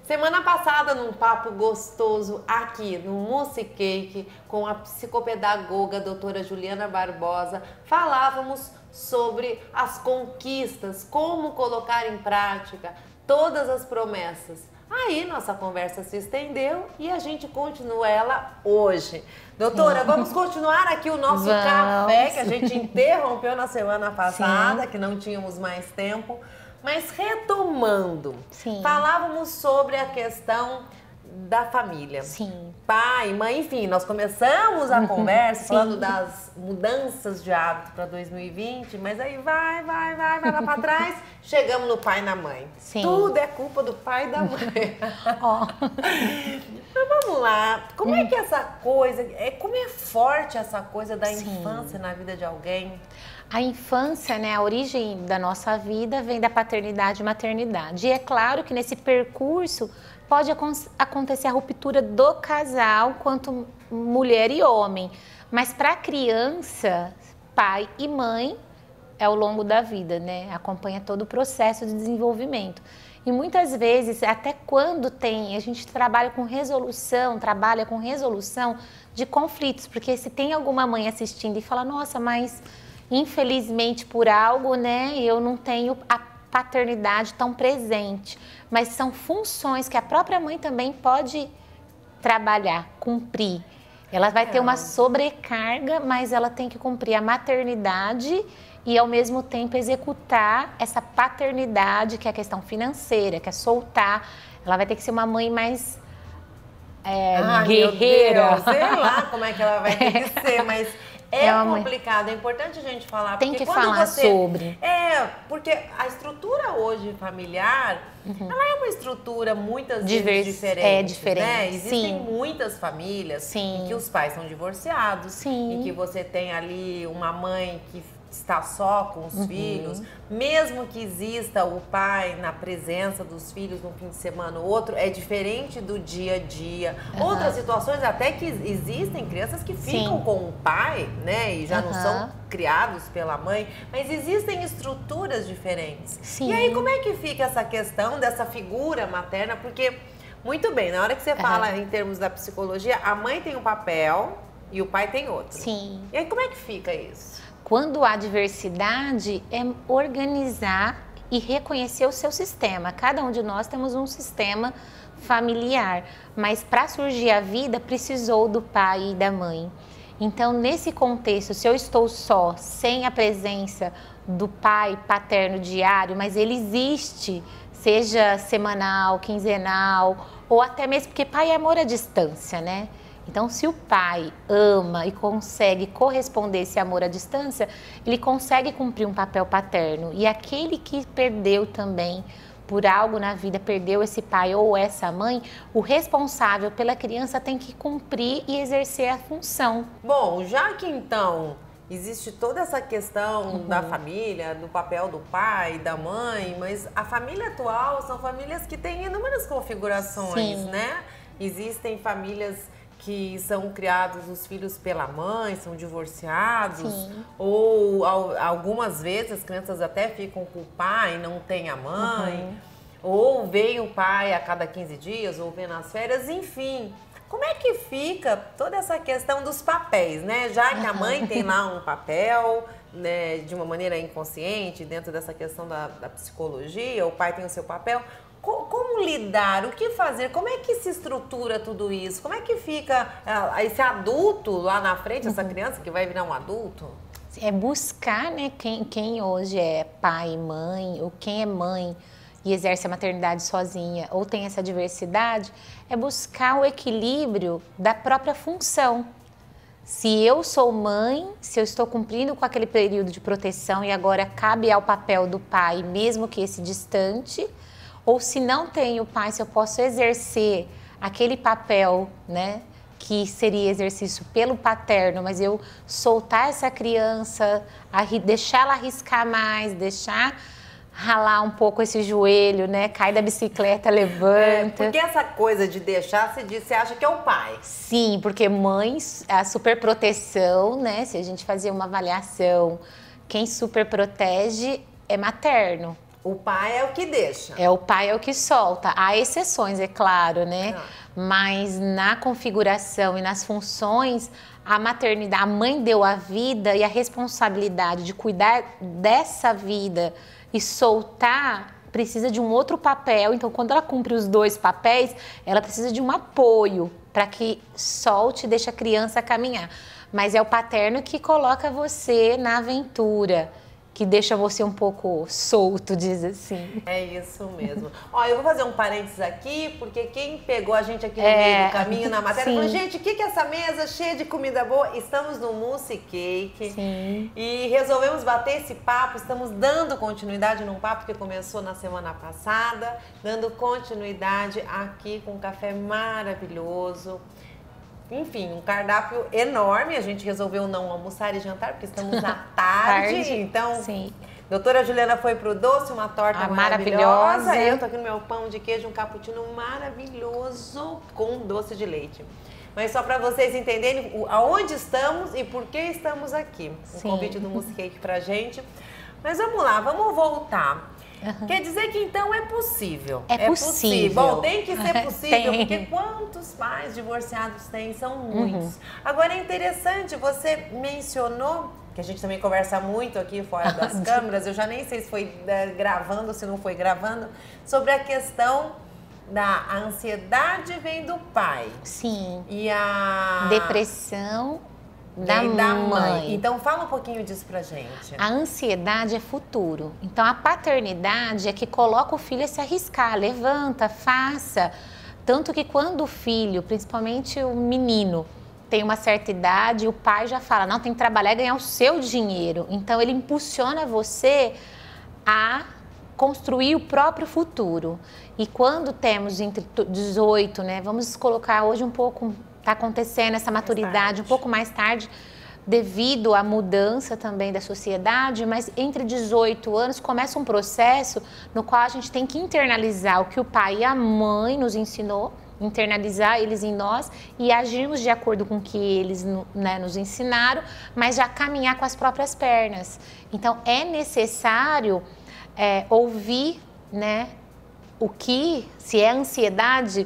Semana passada, num papo gostoso aqui no Mousse Cake, com a psicopedagoga doutora Juliana Barbosa, falávamos sobre as conquistas, como colocar em prática todas as promessas. Aí nossa conversa se estendeu e a gente continua ela hoje. Doutora, vamos continuar aqui o nosso café que a gente interrompeu na semana passada, que não tínhamos mais tempo. Mas retomando, falávamos sobre a questão da família. Sim. Pai, mãe, enfim, nós começamos a conversa falando das mudanças de hábito para 2020, mas aí vai lá para trás, chegamos no pai e na mãe. Sim. Tudo é culpa do pai e da mãe. Mas vamos lá, como é que essa coisa, como é forte essa coisa da infância na vida de alguém? A infância, né, a origem da nossa vida vem da paternidade e maternidade. E é claro que nesse percurso pode acontecer a ruptura do casal quanto mulher e homem. Mas para a criança, pai e mãe é ao longo da vida, né? Acompanha todo o processo de desenvolvimento. E muitas vezes, até quando a gente trabalha com resolução de conflitos. Porque se tem alguma mãe assistindo e fala, nossa, mas infelizmente por algo, né, eu não tenho a paternidade tão presente, mas são funções que a própria mãe também pode trabalhar, cumprir. Ela vai ter uma sobrecarga, mas ela tem que cumprir a maternidade e ao mesmo tempo executar essa paternidade, que é a questão financeira, que é soltar. Ela vai ter que ser uma mãe mais guerreira. Meu Deus, sei lá como é que ela vai ter que ser, mas é complicado, é importante a gente falar. Tem que falar sobre. Porque a estrutura hoje familiar, ela é uma estrutura muitas vezes diferente. É diferente, né? Existem muitas famílias em que os pais são divorciados, em que você tem ali uma mãe que está só com os filhos, mesmo que exista o pai na presença dos filhos num fim de semana ou outro, é diferente do dia a dia. Outras situações até que existem crianças que ficam com o pai, né, e já não são criados pela mãe, mas existem estruturas diferentes. E aí como é que fica essa questão dessa figura materna? Porque, muito bem, na hora que você fala em termos da psicologia, a mãe tem um papel e o pai tem outro. Sim. E aí como é que fica isso? Quando há diversidade, é organizar e reconhecer o seu sistema. Cada um de nós temos um sistema familiar, mas para surgir a vida, precisou do pai e da mãe. Então, nesse contexto, se eu estou só, sem a presença do pai paterno diário, mas ele existe, seja semanal, quinzenal, ou até mesmo, porque pai é amor à distância, né? Então, se o pai ama e consegue corresponder esse amor à distância, ele consegue cumprir um papel paterno. E aquele que perdeu também por algo na vida, perdeu esse pai ou essa mãe, o responsável pela criança tem que cumprir e exercer a função. Bom, já que então existe toda essa questão da família, do papel do pai, da mãe, mas a família atual são famílias que têm inúmeras configurações, né? Existem famílias que são criados os filhos pela mãe, são divorciados, ou algumas vezes as crianças até ficam com o pai, não tem a mãe, ou vem o pai a cada 15 dias, ou vem nas férias, enfim. Como é que fica toda essa questão dos papéis, né? Já que a mãe tem lá um papel, né, de uma maneira inconsciente, dentro dessa questão da psicologia, o pai tem o seu papel. Como lidar? O que fazer? Como é que se estrutura tudo isso? Como é que fica esse adulto lá na frente, essa criança que vai virar um adulto? É buscar, né, quem hoje é pai e mãe, ou quem é mãe e exerce a maternidade sozinha, ou tem essa diversidade, é buscar o equilíbrio da própria função. Se eu sou mãe, se eu estou cumprindo com aquele período de proteção e agora cabe ao papel do pai, mesmo que esse distante, ou se não tenho pai, se eu posso exercer aquele papel, né, que seria exercício pelo paterno, mas eu soltar essa criança, deixar ela arriscar mais, deixar ralar um pouco esse joelho, né, cai da bicicleta, levanta. Porque essa coisa de deixar, você acha que é o pai? Sim, porque mães, a superproteção, né, se a gente fazer uma avaliação, quem superprotege é materno. O pai é o que deixa. O pai é o que solta. Há exceções, é claro, né? Mas na configuração e nas funções, a maternidade, a mãe deu a vida e a responsabilidade de cuidar dessa vida e soltar precisa de um outro papel. Então, quando ela cumpre os dois papéis, ela precisa de um apoio para que solte e deixe a criança caminhar. Mas é o paterno que coloca você na aventura, que deixa você um pouco solto, diz assim. É isso mesmo. Ó, eu vou fazer um parênteses aqui, porque quem pegou a gente aqui no meio do caminho na matéria falou, gente, o que é essa mesa cheia de comida boa? Estamos no Mousse Cake. Sim. E resolvemos bater esse papo, estamos dando continuidade num papo que começou na semana passada, dando continuidade aqui com um café maravilhoso. Enfim, um cardápio enorme, a gente resolveu não almoçar e jantar, porque estamos à tarde. Então, sim. Doutora Juliana foi pro doce, uma torta maravilhosa. Eu tô aqui no meu pão de queijo, um cappuccino maravilhoso com doce de leite. Mas só para vocês entenderem aonde estamos e por que estamos aqui. O convite do Mousse Cake pra gente. Mas vamos lá, vamos voltar. Quer dizer que então é possível. É possível. Bom, tem que ser possível, porque quantos pais divorciados tem? São muitos. Agora é interessante, você mencionou, que a gente também conversa muito aqui fora das câmeras, eu já nem sei se foi gravando, se não foi gravando, sobre a questão da ansiedade vem do pai. Sim. E a depressão da mãe. Então fala um pouquinho disso pra gente. A ansiedade é futuro. Então a paternidade é que coloca o filho a se arriscar, levanta, faça. Tanto que quando o filho, principalmente o menino, tem uma certa idade, o pai já fala, não, tem que trabalhar e ganhar o seu dinheiro. Então ele impulsiona você a construir o próprio futuro. E quando temos entre 18, né, vamos colocar hoje um pouco, está acontecendo essa maturidade um pouco mais tarde, devido à mudança também da sociedade, mas entre 18 anos começa um processo no qual a gente tem que internalizar o que o pai e a mãe nos ensinou, internalizar eles em nós e agirmos de acordo com o que eles, né, nos ensinaram, mas já caminhar com as próprias pernas. Então é necessário ouvir, né, o que, se é ansiedade,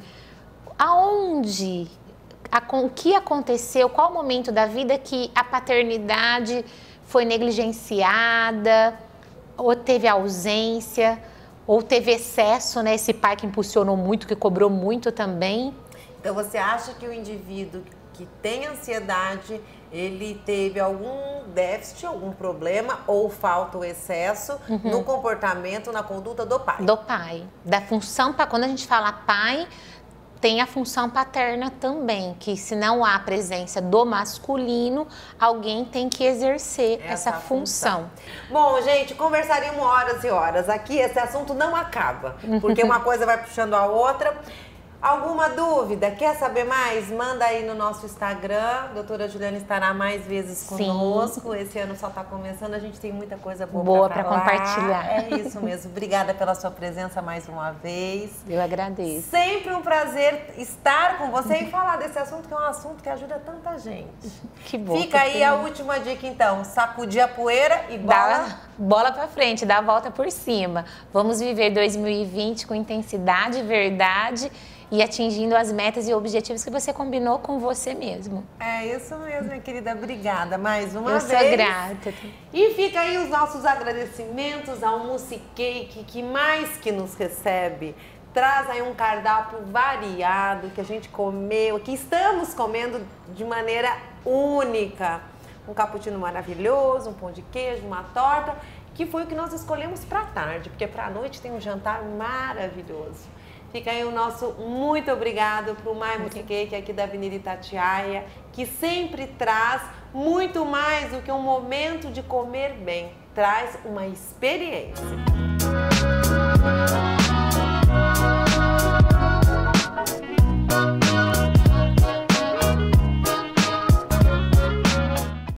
aonde, o que aconteceu, qual o momento da vida que a paternidade foi negligenciada, ou teve ausência, ou teve excesso, né? Esse pai que impulsionou muito, que cobrou muito também. Então você acha que o indivíduo que tem ansiedade, ele teve algum déficit, algum problema, ou falta o excesso no comportamento, na conduta do pai? Do pai. Da função, quando a gente fala pai, tem a função paterna também, que se não há presença do masculino, alguém tem que exercer essa função. Bom, gente, conversaríamos horas e horas. Aqui esse assunto não acaba, porque uma coisa vai puxando a outra. Alguma dúvida? Quer saber mais? Manda aí no nosso Instagram. Doutora Juliana estará mais vezes conosco. Esse ano só está começando, a gente tem muita coisa boa para compartilhar. É isso mesmo. Obrigada pela sua presença mais uma vez. Eu agradeço. Sempre um prazer estar com você e falar desse assunto, que é um assunto que ajuda tanta gente. Que bom. Fica aí a última dica então. Sacudir a poeira e bola para frente, dá a volta por cima. Vamos viver 2020 com intensidade, verdade e atingindo as metas e objetivos que você combinou com você mesmo. É isso mesmo, minha querida. Obrigada mais uma vez. Eu sou grata. E fica aí os nossos agradecimentos ao Mousse Cake, que mais que nos recebe, traz aí um cardápio variado que a gente comeu, que estamos comendo de maneira única. Um cappuccino maravilhoso, um pão de queijo, uma torta, que foi o que nós escolhemos para tarde, porque para a noite tem um jantar maravilhoso. Fica aí o nosso muito obrigado para o My Mousse Cake aqui da Avenida Itatiaia, que sempre traz muito mais do que um momento de comer bem, traz uma experiência.